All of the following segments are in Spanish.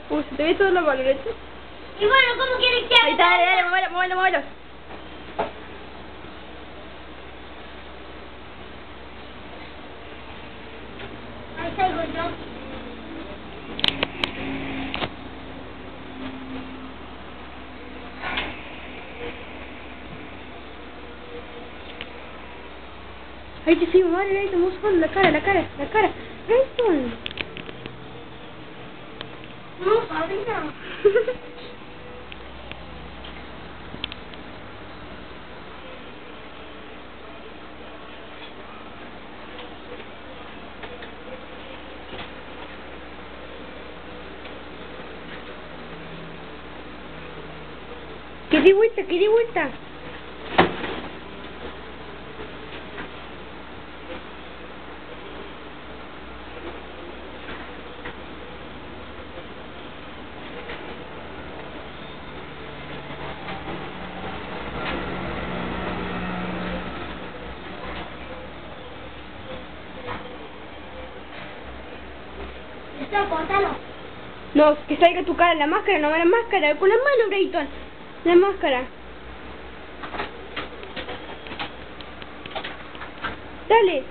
Se te ve todo la mano, ¿esto? Y bueno, ¿cómo quieres que haga? Ahí está, dale, muévelo. Ahí salgo yo. Ahí te sigo, vale, ahí te muestro la cara. Esto. No sabía. Que di vuelta. Esto, cortalo. No, que salga tu cara en la máscara, no la máscara, con la mano, Brayton. La máscara. Dale.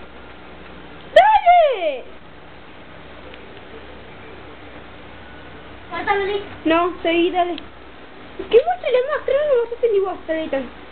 Córtalo, Lick. No, seguí, dale. ¿Qué muestra la máscara? No me ni vos, Brayton.